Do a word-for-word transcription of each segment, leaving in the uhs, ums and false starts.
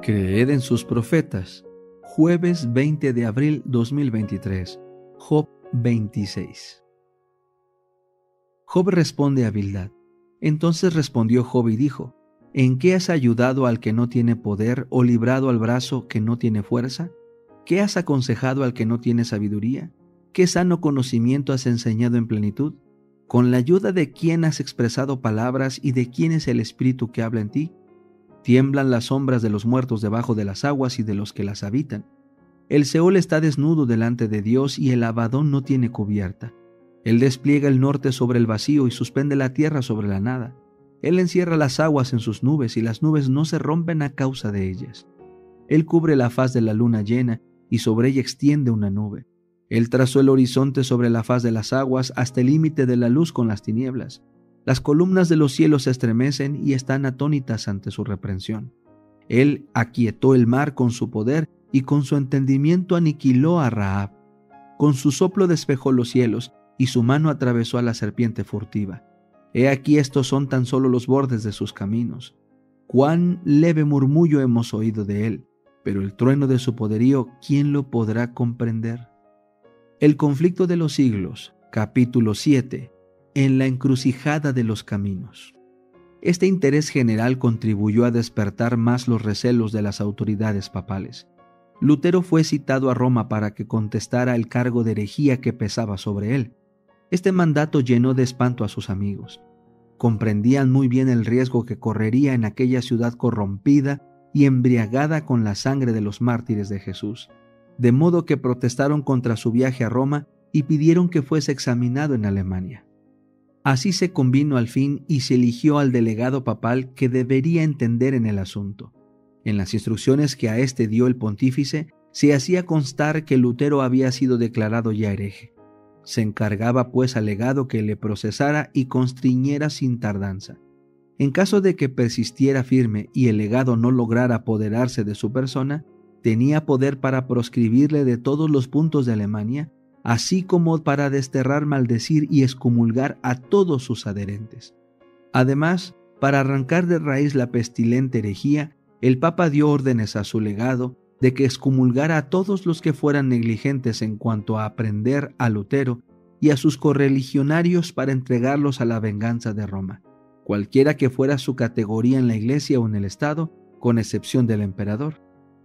Creed en sus profetas. Jueves veinte de abril dos mil veintitrés. Job veintiséis. Job responde a Bildad. Entonces respondió Job y dijo: ¿En qué has ayudado al que no tiene poder o librado al brazo que no tiene fuerza? ¿Qué has aconsejado al que no tiene sabiduría? ¿Qué sano conocimiento has enseñado en plenitud? ¿Con la ayuda de quién has expresado palabras y de quién es el espíritu que habla en ti? Tiemblan las sombras de los muertos debajo de las aguas y de los que las habitan. El Seol está desnudo delante de Dios y el Abadón no tiene cubierta. Él despliega el norte sobre el vacío y suspende la tierra sobre la nada. Él encierra las aguas en sus nubes y las nubes no se rompen a causa de ellas. Él cubre la faz de la luna llena y sobre ella extiende una nube. Él trazó el horizonte sobre la faz de las aguas hasta el límite de la luz con las tinieblas. Las columnas de los cielos se estremecen y están atónitas ante su reprensión. Él aquietó el mar con su poder y con su entendimiento aniquiló a Rahab. Con su soplo despejó los cielos y su mano atravesó a la serpiente furtiva. He aquí estos son tan solo los bordes de sus caminos. Cuán leve murmullo hemos oído de él, pero el trueno de su poderío, ¿quién lo podrá comprender? El conflicto de los siglos, capítulo siete. En la encrucijada de los caminos. Este interés general contribuyó a despertar más los recelos de las autoridades papales. Lutero fue citado a Roma para que contestara el cargo de herejía que pesaba sobre él. Este mandato llenó de espanto a sus amigos. Comprendían muy bien el riesgo que correría en aquella ciudad corrompida y embriagada con la sangre de los mártires de Jesús, de modo que protestaron contra su viaje a Roma y pidieron que fuese examinado en Alemania. Así se convino al fin y se eligió al delegado papal que debería entender en el asunto. En las instrucciones que a éste dio el pontífice, se hacía constar que Lutero había sido declarado ya hereje. Se encargaba pues al legado que le procesara y constriñera sin tardanza. En caso de que persistiera firme y el legado no lograra apoderarse de su persona, tenía poder para proscribirle de todos los puntos de Alemania, así como para desterrar, maldecir y excomulgar a todos sus adherentes. Además, para arrancar de raíz la pestilente herejía, el Papa dio órdenes a su legado de que excomulgara a todos los que fueran negligentes en cuanto a aprender a Lutero y a sus correligionarios para entregarlos a la venganza de Roma, cualquiera que fuera su categoría en la Iglesia o en el Estado, con excepción del emperador.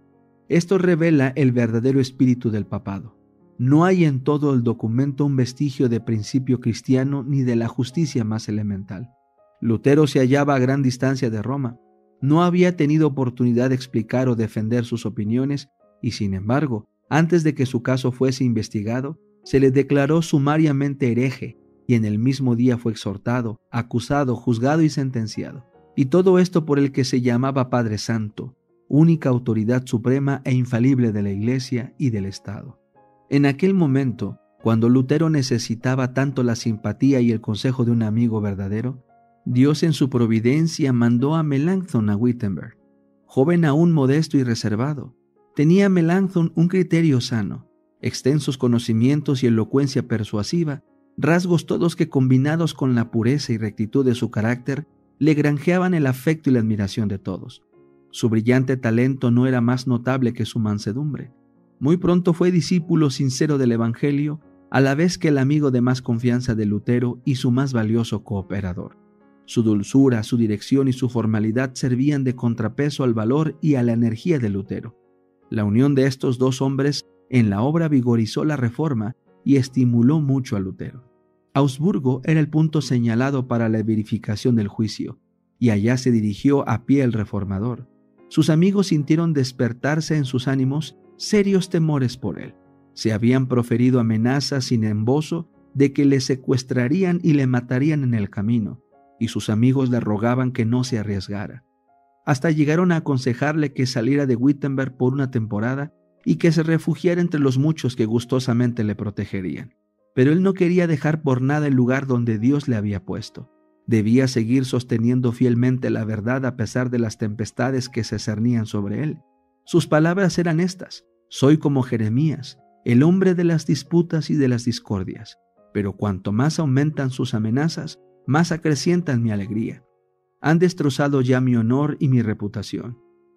Esto revela el verdadero espíritu del papado. No hay en todo el documento un vestigio de principio cristiano ni de la justicia más elemental. Lutero se hallaba a gran distancia de Roma. No había tenido oportunidad de explicar o defender sus opiniones y, sin embargo, antes de que su caso fuese investigado, se le declaró sumariamente hereje y en el mismo día fue exhortado, acusado, juzgado y sentenciado. Y todo esto por el que se llamaba Padre Santo, única autoridad suprema e infalible de la Iglesia y del Estado. En aquel momento, cuando Lutero necesitaba tanto la simpatía y el consejo de un amigo verdadero, Dios en su providencia mandó a Melanchthon a Wittenberg. Joven aún modesto y reservado, tenía Melanchthon un criterio sano, extensos conocimientos y elocuencia persuasiva, rasgos todos que combinados con la pureza y rectitud de su carácter, le granjeaban el afecto y la admiración de todos. Su brillante talento no era más notable que su mansedumbre. Muy pronto fue discípulo sincero del Evangelio, a la vez que el amigo de más confianza de Lutero y su más valioso cooperador. Su dulzura, su dirección y su formalidad servían de contrapeso al valor y a la energía de Lutero. La unión de estos dos hombres en la obra vigorizó la reforma y estimuló mucho a Lutero. Augsburgo era el punto señalado para la verificación del juicio, y allá se dirigió a pie el reformador. Sus amigos sintieron despertarse en sus ánimos serios temores por él. Se habían proferido amenazas sin embozo de que le secuestrarían y le matarían en el camino, y sus amigos le rogaban que no se arriesgara. Hasta llegaron a aconsejarle que saliera de Wittenberg por una temporada y que se refugiara entre los muchos que gustosamente le protegerían. Pero él no quería dejar por nada el lugar donde Dios le había puesto. Debía seguir sosteniendo fielmente la verdad a pesar de las tempestades que se cernían sobre él. Sus palabras eran estas: soy como Jeremías, el hombre de las disputas y de las discordias, pero cuanto más aumentan sus amenazas, más acrecientan mi alegría. Han destrozado ya mi honor y mi reputación.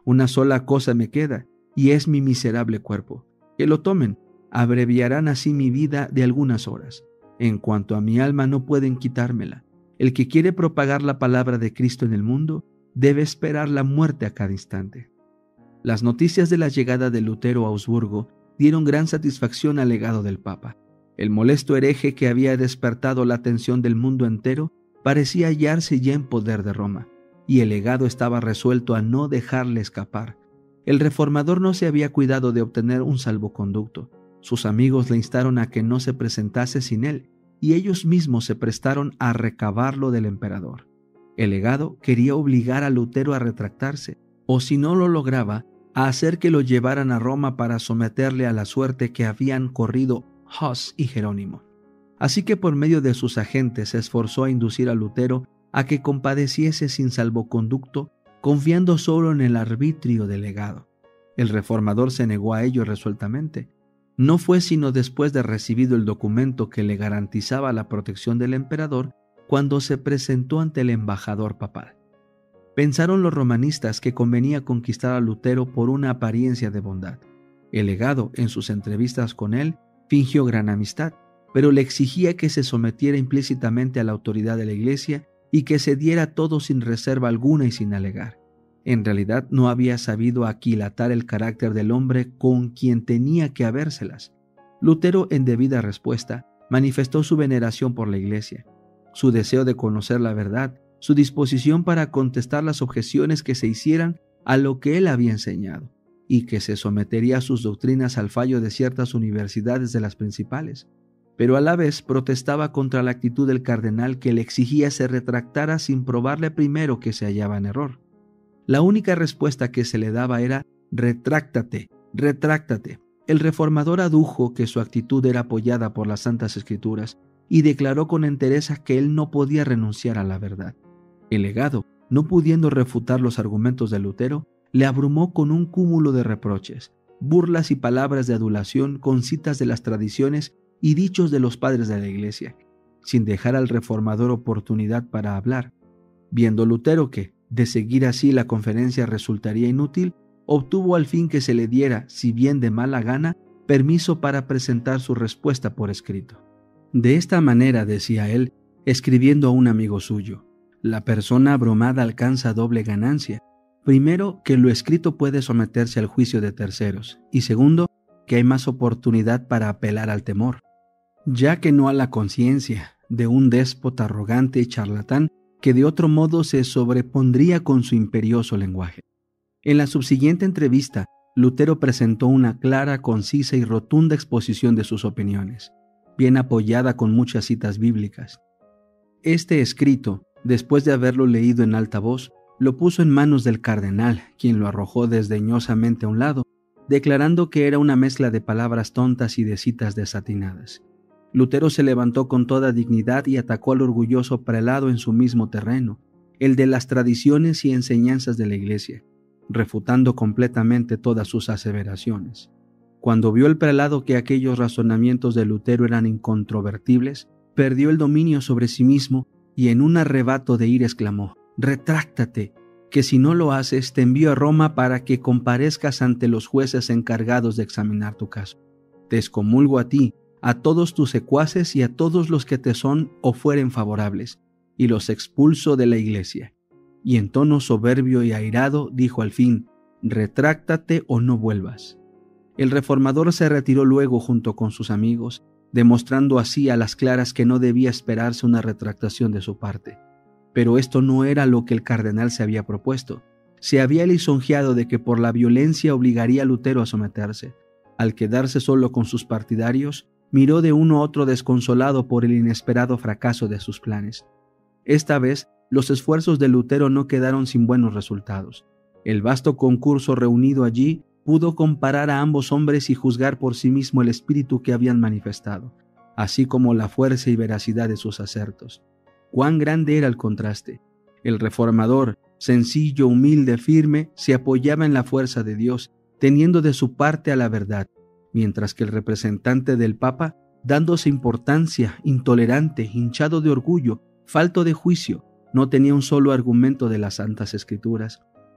Una sola cosa me queda, y es mi miserable cuerpo. Que lo tomen, abreviarán así mi vida de algunas horas. En cuanto a mi alma, no pueden quitármela. El que quiere propagar la palabra de Cristo en el mundo, debe esperar la muerte a cada instante. Las noticias de la llegada de Lutero a Augsburgo dieron gran satisfacción al legado del Papa. El molesto hereje que había despertado la atención del mundo entero parecía hallarse ya en poder de Roma, y el legado estaba resuelto a no dejarle escapar. El reformador no se había cuidado de obtener un salvoconducto. Sus amigos le instaron a que no se presentase sin él, y ellos mismos se prestaron a recabarlo del emperador. El legado quería obligar a Lutero a retractarse, o si no lo lograba, a hacer que lo llevaran a Roma para someterle a la suerte que habían corrido Huss y Jerónimo. Así que por medio de sus agentes se esforzó a inducir a Lutero a que compadeciese sin salvoconducto, confiando solo en el arbitrio del legado. El reformador se negó a ello resueltamente. No fue sino después de recibido el documento que le garantizaba la protección del emperador cuando se presentó ante el embajador papal. Pensaron los romanistas que convenía conquistar a Lutero por una apariencia de bondad. El legado, en sus entrevistas con él, fingió gran amistad, pero le exigía que se sometiera implícitamente a la autoridad de la Iglesia y que se diera todo sin reserva alguna y sin alegar. En realidad no había sabido aquilatar el carácter del hombre con quien tenía que habérselas. Lutero, en debida respuesta, manifestó su veneración por la Iglesia, su deseo de conocer la verdad, su disposición para contestar las objeciones que se hicieran a lo que él había enseñado, y que se sometería a sus doctrinas al fallo de ciertas universidades de las principales. Pero a la vez protestaba contra la actitud del cardenal que le exigía se retractara sin probarle primero que se hallaba en error. La única respuesta que se le daba era «retráctate, retráctate». El reformador adujo que su actitud era apoyada por las Santas Escrituras y declaró con entereza que él no podía renunciar a la verdad. El legado, no pudiendo refutar los argumentos de Lutero, le abrumó con un cúmulo de reproches, burlas y palabras de adulación con citas de las tradiciones y dichos de los padres de la Iglesia, sin dejar al reformador oportunidad para hablar. Viendo Lutero que, de seguir así, la conferencia resultaría inútil, obtuvo al fin que se le diera, si bien de mala gana, permiso para presentar su respuesta por escrito. De esta manera, decía él, escribiendo a un amigo suyo, la persona abrumada alcanza doble ganancia. Primero, que lo escrito puede someterse al juicio de terceros, y segundo, que hay más oportunidad para apelar al temor, ya que no a la conciencia de un déspota arrogante y charlatán que de otro modo se sobrepondría con su imperioso lenguaje. En la subsiguiente entrevista, Lutero presentó una clara, concisa y rotunda exposición de sus opiniones, bien apoyada con muchas citas bíblicas. Este escrito, después de haberlo leído en alta voz, lo puso en manos del cardenal, quien lo arrojó desdeñosamente a un lado, declarando que era una mezcla de palabras tontas y de citas desatinadas. Lutero se levantó con toda dignidad y atacó al orgulloso prelado en su mismo terreno, el de las tradiciones y enseñanzas de la Iglesia, refutando completamente todas sus aseveraciones. Cuando vio el prelado que aquellos razonamientos de Lutero eran incontrovertibles, perdió el dominio sobre sí mismo y en un arrebato de ira exclamó: «Retráctate, que si no lo haces te envío a Roma para que comparezcas ante los jueces encargados de examinar tu caso. Te excomulgo a ti, a todos tus secuaces y a todos los que te son o fueren favorables, y los expulso de la Iglesia». Y en tono soberbio y airado dijo al fin: «Retráctate o no vuelvas». El reformador se retiró luego junto con sus amigos, demostrando así a las claras que no debía esperarse una retractación de su parte. Pero esto no era lo que el cardenal se había propuesto. Se había lisonjeado de que por la violencia obligaría a Lutero a someterse. Al quedarse solo con sus partidarios, miró de uno a otro desconsolado por el inesperado fracaso de sus planes. Esta vez, los esfuerzos de Lutero no quedaron sin buenos resultados. El vasto concurso reunido allí pudo comparar a ambos hombres y juzgar por sí mismo el espíritu que habían manifestado, así como la fuerza y veracidad de sus asertos. Cuán grande era el contraste. El reformador, sencillo, humilde, firme, se apoyaba en la fuerza de Dios, teniendo de su parte a la verdad, mientras que el representante del Papa, dándose importancia, intolerante, hinchado de orgullo, falto de juicio, no tenía un solo argumento de las Santas Escrituras.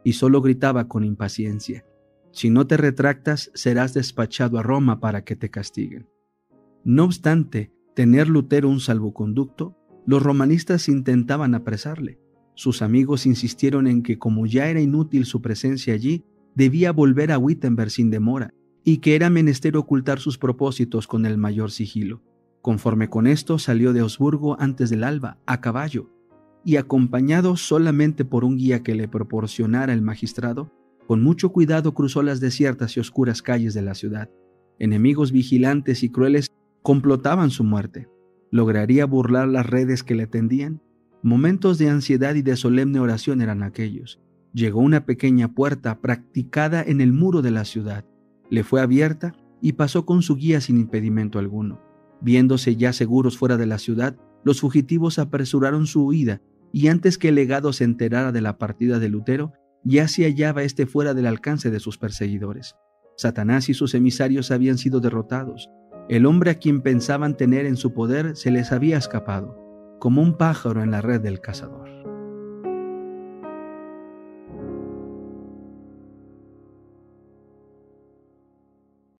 y solo gritaba con impaciencia: «Si no te retractas, serás despachado a Roma para que te castiguen». No obstante tener Lutero un salvoconducto, los romanistas intentaban apresarle. Sus amigos insistieron en que, como ya era inútil su presencia allí, debía volver a Wittenberg sin demora, y que era menester ocultar sus propósitos con el mayor sigilo. Conforme con esto, salió de Augsburgo antes del alba, a caballo, y acompañado solamente por un guía que le proporcionara el magistrado, con mucho cuidado cruzó las desiertas y oscuras calles de la ciudad. Enemigos vigilantes y crueles complotaban su muerte. ¿Lograría burlar las redes que le tendían? Momentos de ansiedad y de solemne oración eran aquellos. Llegó a una pequeña puerta practicada en el muro de la ciudad. Le fue abierta y pasó con su guía sin impedimento alguno. Viéndose ya seguros fuera de la ciudad, los fugitivos apresuraron su huida, y antes que el legado se enterara de la partida de Lutero, ya se hallaba éste fuera del alcance de sus perseguidores. Satanás y sus emisarios habían sido derrotados. El hombre a quien pensaban tener en su poder se les había escapado, como un pájaro en la red del cazador.